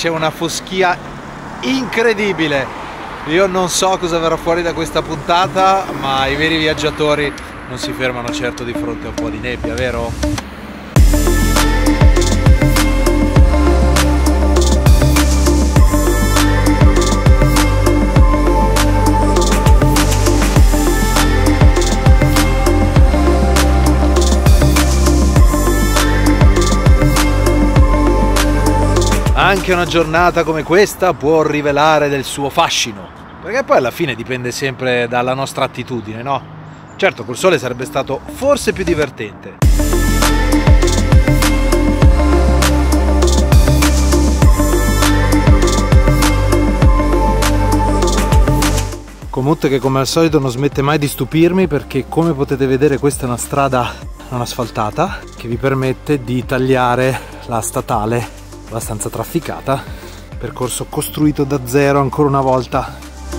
c'è una foschia incredibile. Io non so cosa verrà fuori da questa puntata, ma i veri viaggiatori non si fermano certo di fronte a un po' di nebbia, vero? Anche una giornata come questa può rivelare del suo fascino, perché poi alla fine dipende sempre dalla nostra attitudine, no? Certo, col sole sarebbe stato forse più divertente. Komoot che come al solito non smette mai di stupirmi, perché come potete vedere questa è una strada non asfaltata che vi permette di tagliare la statale abbastanza trafficata, percorso costruito da zero ancora una volta.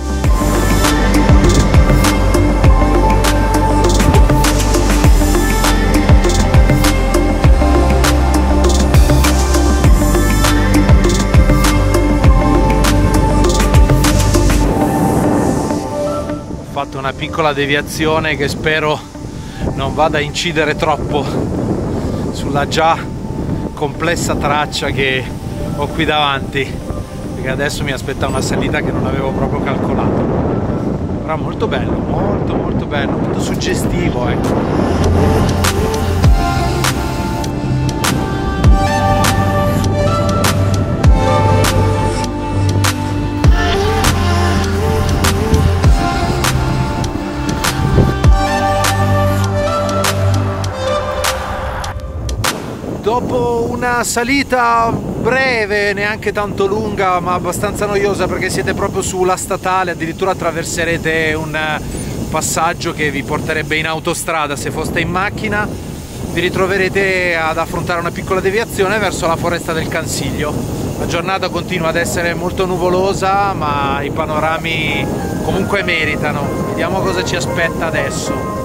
Ho fatto una piccola deviazione che spero non vada a incidere troppo sulla già complessa traccia che ho qui davanti, perché adesso mi aspetta una salita che non avevo proprio calcolato. Però molto bello, molto bello, molto suggestivo, ecco. Dopo una salita breve, neanche tanto lunga, ma abbastanza noiosa perché siete proprio sulla statale, addirittura attraverserete un passaggio che vi porterebbe in autostrada se foste in macchina, vi ritroverete ad affrontare una piccola deviazione verso la foresta del Cansiglio. La giornata continua ad essere molto nuvolosa, ma i panorami comunque meritano. Vediamo cosa ci aspetta adesso.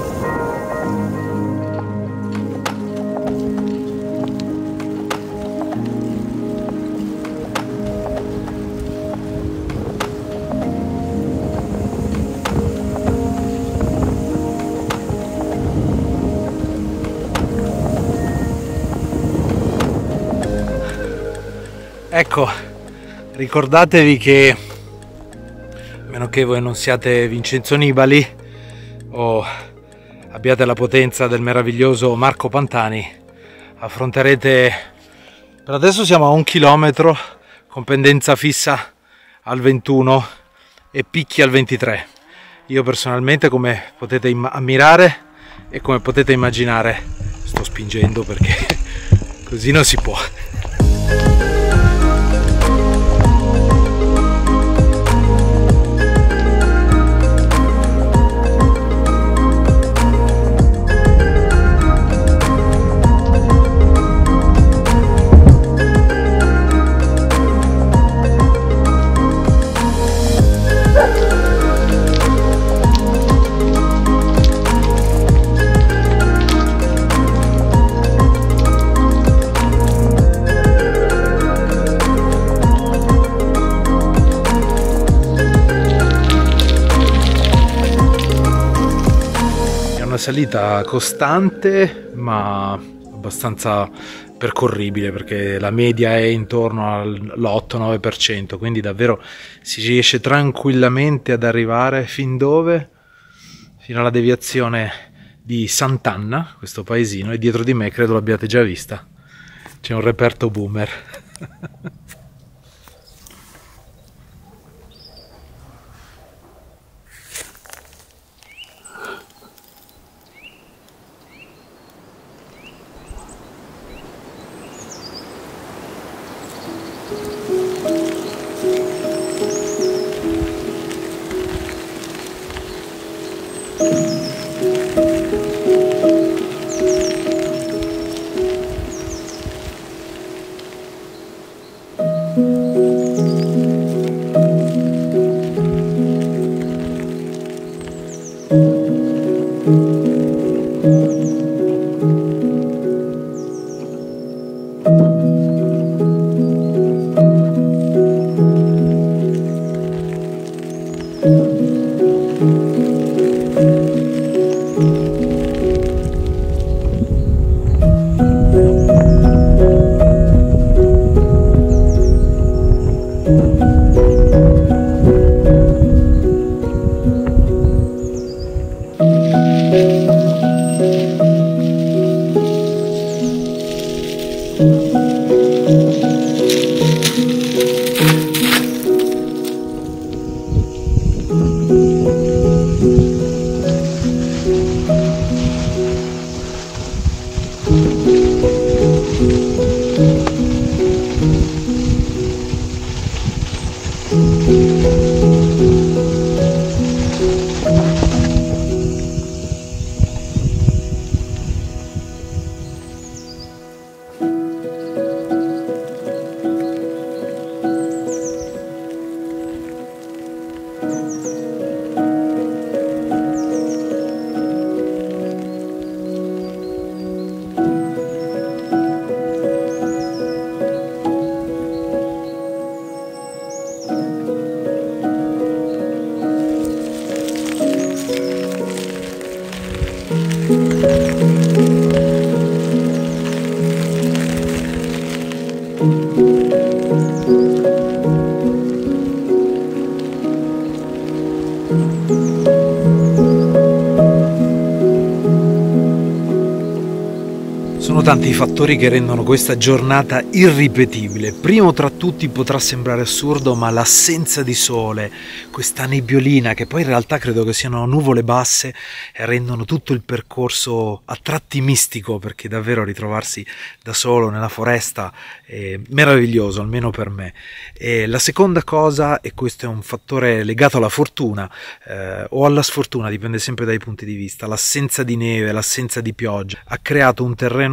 Ecco, ricordatevi che, a meno che voi non siate Vincenzo Nibali o abbiate la potenza del meraviglioso Marco Pantani, affronterete, per adesso siamo a 1 chilometro con pendenza fissa al 21 e picchi al 23. Io personalmente, come potete ammirare e come potete immaginare, sto spingendo perché così non si può. Salita costante ma abbastanza percorribile, perché la media è intorno all'8-9%, quindi davvero si riesce tranquillamente ad arrivare fin dove? Fino alla deviazione di Sant'Anna, questo paesino, e dietro di me credo l'abbiate già vista, c'è un reperto boomer. Sono tanti i fattori che rendono questa giornata irripetibile. Primo tra tutti, potrà sembrare assurdo, ma l'assenza di sole, questa nebbiolina, che poi in realtà credo che siano nuvole basse, e rendono tutto il percorso a tratti mistico, perché davvero ritrovarsi da solo nella foresta è meraviglioso, almeno per me. E la seconda cosa, e questo è un fattore legato alla fortuna o alla sfortuna, dipende sempre dai punti di vista, l'assenza di neve, l'assenza di pioggia ha creato un terreno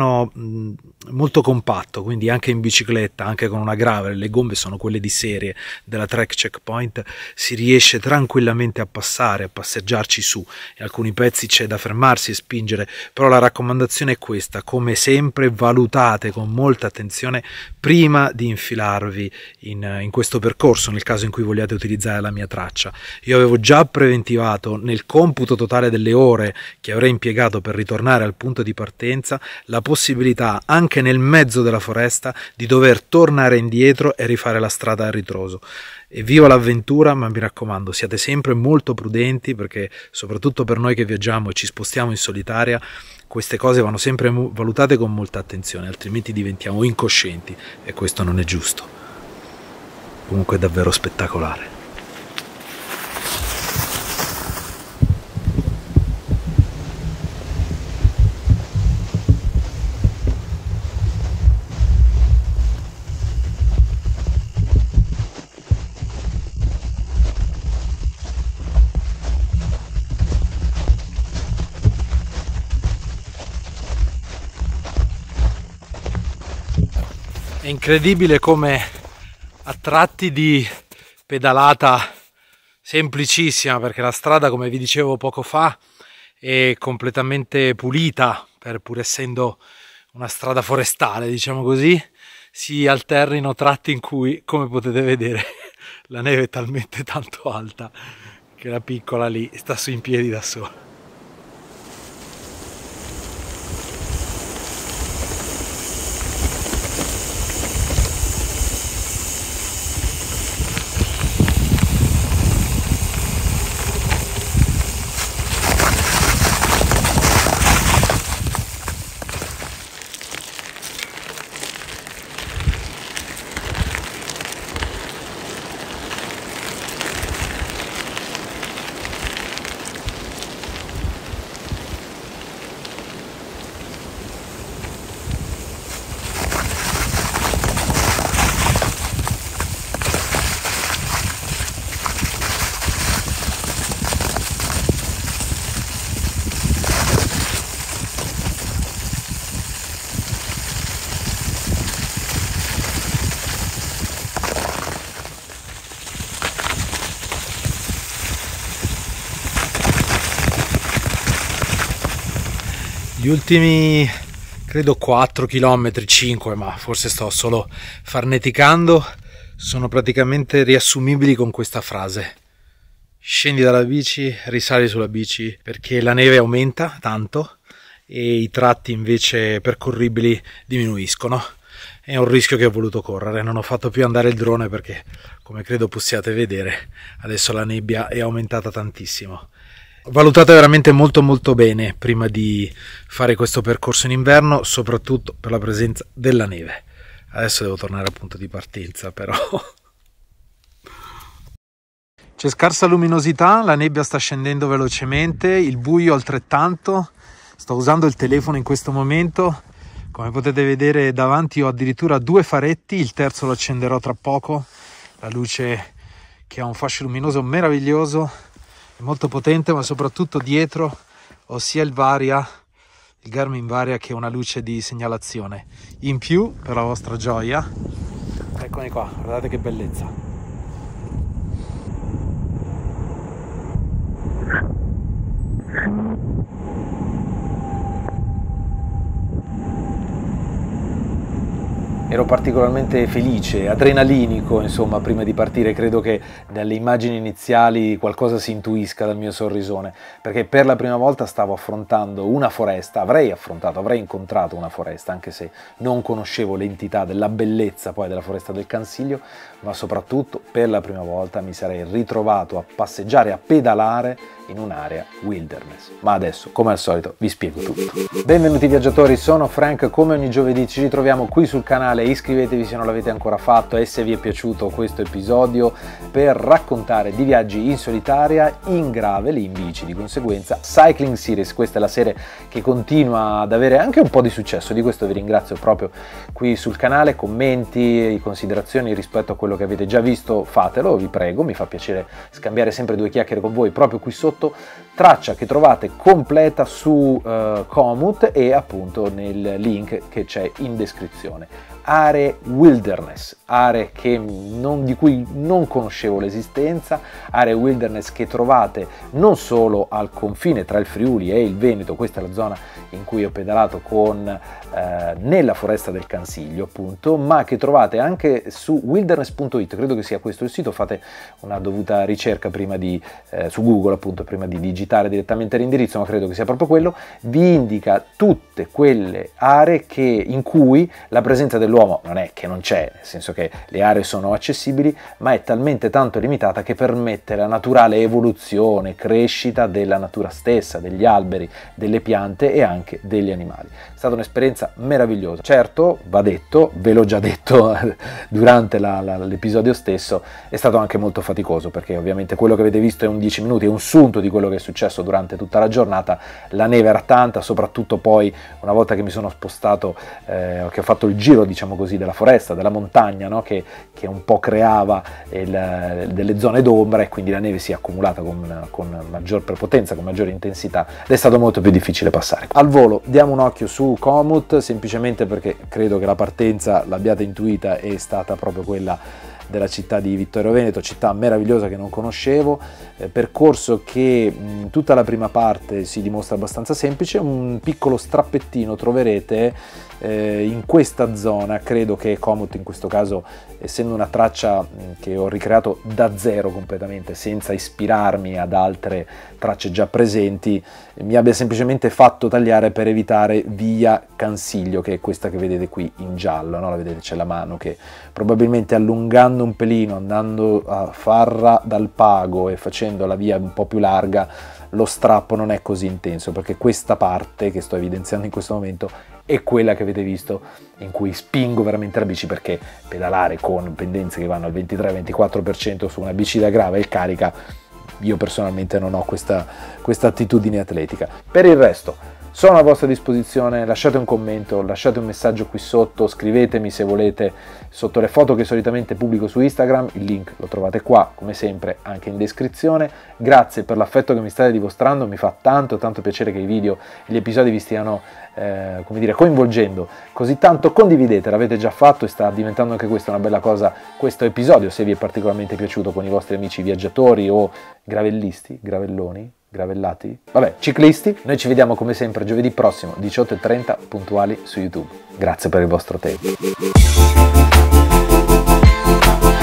molto compatto, quindi anche in bicicletta, anche con una gravel, le gombe sono quelle di serie della Trek Checkpoint, si riesce tranquillamente a passare, a passeggiarci su. In alcuni pezzi c'è da fermarsi e spingere, però la raccomandazione è questa: come sempre valutate con molta attenzione prima di infilarvi in questo percorso, nel caso in cui vogliate utilizzare la mia traccia. Io avevo già preventivato nel computo totale delle ore che avrei impiegato per ritornare al punto di partenza la possibilità, anche nel mezzo della foresta, di dover tornare indietro e rifare la strada a ritroso. E viva l'avventura, ma mi raccomando, siate sempre molto prudenti, perché soprattutto per noi che viaggiamo e ci spostiamo in solitaria, queste cose vanno sempre valutate con molta attenzione, altrimenti diventiamo incoscienti e questo non è giusto. Comunque è davvero spettacolare. È incredibile come a tratti di pedalata semplicissima, perché la strada, come vi dicevo poco fa, è completamente pulita, pur essendo una strada forestale, diciamo così, si alternino tratti in cui, come potete vedere, la neve è talmente tanto alta che la piccola lì sta su in piedi da sola. Gli ultimi credo 4 km, 5, ma forse sto solo farneticando, sono praticamente riassumibili con questa frase: scendi dalla bici, risali sulla bici, perché la neve aumenta tanto e i tratti invece percorribili diminuiscono. è un rischio che ho voluto correre. Non ho fatto più andare il drone perché, come credo possiate vedere, adesso la nebbia è aumentata tantissimo. Ho valutato veramente molto bene prima di fare questo percorso in inverno, soprattutto per la presenza della neve. Adesso devo tornare al punto di partenza, però c'è scarsa luminosità, la nebbia sta scendendo velocemente, il buio altrettanto. Sto usando il telefono in questo momento, come potete vedere davanti ho addirittura 2 faretti, il terzo lo accenderò tra poco. La luce che ha un fascio luminoso meraviglioso, è molto potente, ma soprattutto dietro ho sia il Garmin Varia, che una luce di segnalazione. In più, per la vostra gioia, eccomi qua, guardate che bellezza. Ero particolarmente felice, adrenalinico, insomma, prima di partire. Credo che dalle immagini iniziali qualcosa si intuisca dal mio sorrisone, perché per la prima volta stavo affrontando una foresta, avrei incontrato una foresta, anche se non conoscevo l'entità della bellezza poi della foresta del Cansiglio, ma soprattutto per la prima volta mi sarei ritrovato a passeggiare, a pedalare in un'area wilderness. Ma adesso, come al solito, vi spiego tutto. Benvenuti viaggiatori, sono Frank, come ogni giovedì ci ritroviamo qui sul canale, iscrivetevi se non l'avete ancora fatto e se vi è piaciuto questo episodio, per raccontare di viaggi in solitaria, in gravel, in bici di conseguenza. Cycling Series, questa è la serie che continua ad avere anche un po' di successo, di questo vi ringrazio proprio qui sul canale. Commenti, considerazioni rispetto a quello che avete già visto, fatelo, vi prego, mi fa piacere scambiare sempre 2 chiacchiere con voi proprio qui sotto. Traccia che trovate completa su Komoot e appunto nel link che c'è in descrizione. Aree wilderness, aree di cui non conoscevo l'esistenza, aree wilderness che trovate non solo al confine tra il Friuli e il Veneto, questa è la zona in cui ho pedalato nella foresta del Cansiglio appunto, ma che trovate anche su wilderness.it, credo che sia questo il sito. Fate una dovuta ricerca prima su Google appunto, prima di digitare direttamente l'indirizzo, ma credo che sia proprio quello. Vi indica tutte quelle aree in cui la presenza dell'uomo non è che non c'è, nel senso che le aree sono accessibili, ma è talmente tanto limitata che permette la naturale evoluzione, crescita della natura stessa, degli alberi, delle piante e anche degli animali. È stata un'esperienza meravigliosa. Certo, va detto, ve l'ho già detto durante l'episodio stesso, è stato anche molto faticoso, perché ovviamente quello che avete visto è un 10 minuti, è un sunto di quello che è successo durante tutta la giornata. La neve era tanta, soprattutto poi una volta che mi sono spostato, che ho fatto il giro, diciamo così, della foresta, della montagna, no? che un po' creava delle zone d'ombra, e quindi la neve si è accumulata con maggior prepotenza, con maggiore intensità, ed è stato molto più difficile passare. Al volo diamo un occhio su Komoot, semplicemente perché credo che la partenza, l'abbiate intuita, è stata proprio quella della città di Vittorio Veneto, città meravigliosa che non conoscevo, percorso che in tutta la prima parte si dimostra abbastanza semplice. Un piccolo strappettino troverete in questa zona. Credo che Komoot in questo caso, essendo una traccia che ho ricreato da zero completamente, senza ispirarmi ad altre tracce già presenti, mi abbia semplicemente fatto tagliare per evitare via Cansiglio, che è questa che vedete qui in giallo, no? La vedete, c'è la mano che probabilmente allungando un pelino, andando a Farra dal Pago e facendo la via un po' più larga, lo strappo non è così intenso, perché questa parte che sto evidenziando in questo momento è quella che avete visto in cui spingo veramente la bici, perché pedalare con pendenze che vanno al 23-24% su una bici da gravel carica, io personalmente non ho questa attitudine atletica. Per il resto sono a vostra disposizione, lasciate un commento, lasciate un messaggio qui sotto, scrivetemi se volete sotto le foto che solitamente pubblico su Instagram, il link lo trovate qua come sempre anche in descrizione. Grazie per l'affetto che mi state dimostrando, mi fa tanto piacere che i video e gli episodi vi stiano come dire, coinvolgendo così tanto. Condividete, l'avete già fatto e sta diventando anche questa una bella cosa, questo episodio, se vi è particolarmente piaciuto, con i vostri amici viaggiatori o gravellisti, gravelloni, gravellati, vabbè, ciclisti. Noi ci vediamo come sempre giovedì prossimo 18:30 puntuali su YouTube. Grazie per il vostro tempo.